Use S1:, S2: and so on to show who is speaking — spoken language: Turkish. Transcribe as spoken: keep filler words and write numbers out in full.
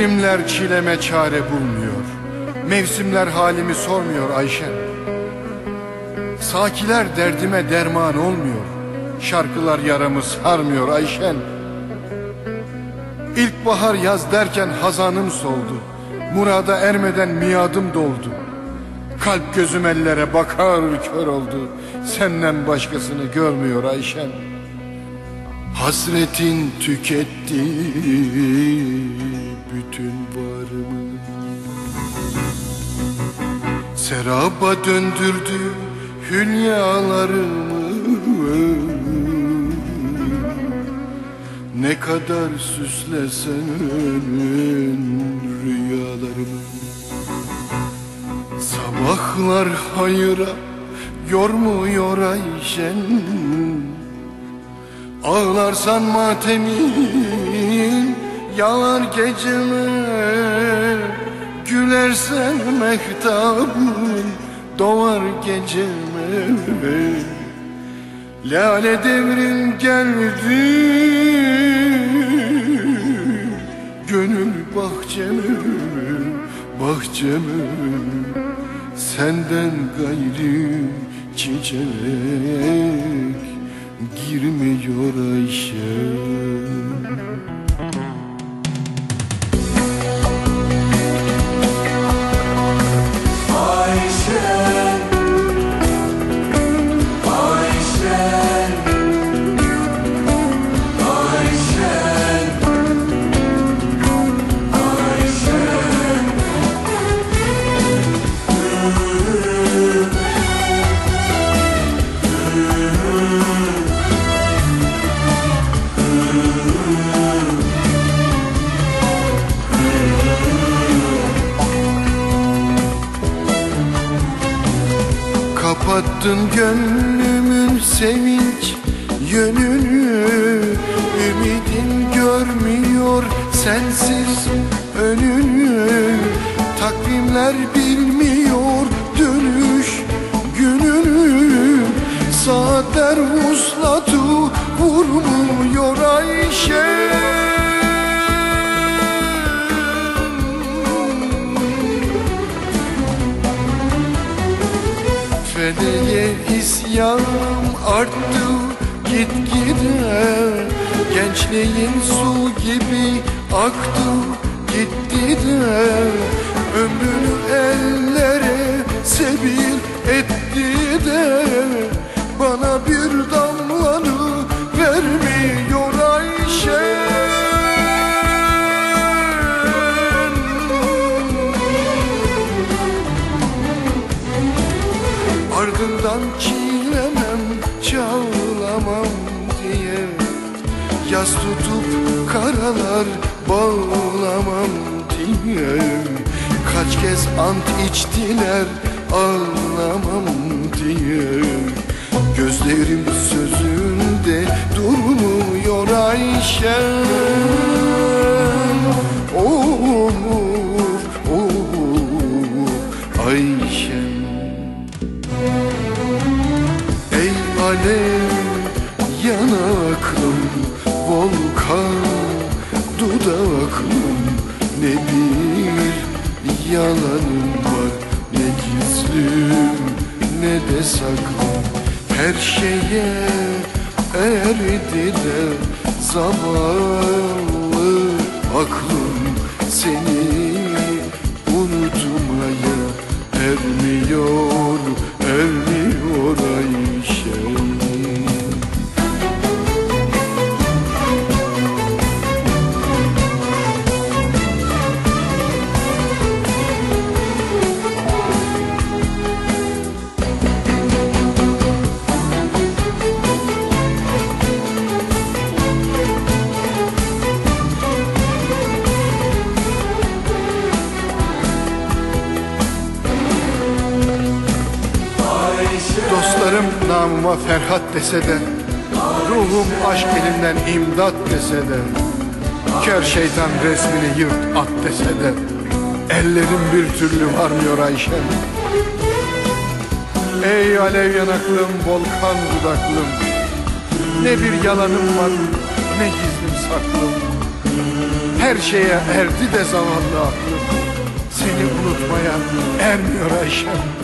S1: İklimler çileme çare bulmuyor, mevsimler halimi sormuyor Ayşen. Sakiler derdime derman olmuyor, şarkılar yaramı sarmıyor Ayşen. İlkbahar yaz derken hazanım soldu, murada ermeden miadım doldu. Kalp gözüm ellere bakar kör oldu, senden başkasını görmüyor Ayşen. Hasretin tüketti bütün varımı, seraba döndürdü hülyalarımı. Ne kadar süslesen rüyalarımı, sabahlar hayıra yormuyor Ayşen. Ağlarsan matemin yağar geceme, gülersen mehtabın doğar geceme. Lale devrin geldi gönül bahçeme, bahçeme. Senden gayrı çiçek girmiyor Ayşen. Kapattın gönlümün sevinç yönünü, ümidim görmüyor sensiz önünü. Takvimler bilmiyor dönüş gününü, saatler vuslatı vurmuyor Ayşe. Feleğe isyanım arttı gitgide, gençliğin su gibi aktı gitti de, ömrünü ellere sebil etti de, bana bir damlanı vermiyor Ayşe. Ardından çiğnemem, çağlamam diye, yas tutup karalar bağlamam diye. Kaç kez ant içtiler ağlamam diye, gözlerim sözünde durmuyor Ayşen. Oh, oh, oh, Ayşen. Ey alev yanaklım, volkan dudaklım, ne bir yalanım var, ne gizlim ne de saklım. Her şeye erdi de zavallı aklım, seni unutmaya ermiyor, ermiyor Ayşe. Dostlarım namıma Ferhat dese de, ruhum aşk elinden imdat dese de, kör şeytan resmini yırt at dese de, ellerim bir türlü varmıyor Ayşem. Ey alev yanaklım, volkan dudaklım, ne bir yalanım var, ne gizlim saklım. Her şeye erdi de zavallı aklım. Seni unutmaya ermiyor Ayşem.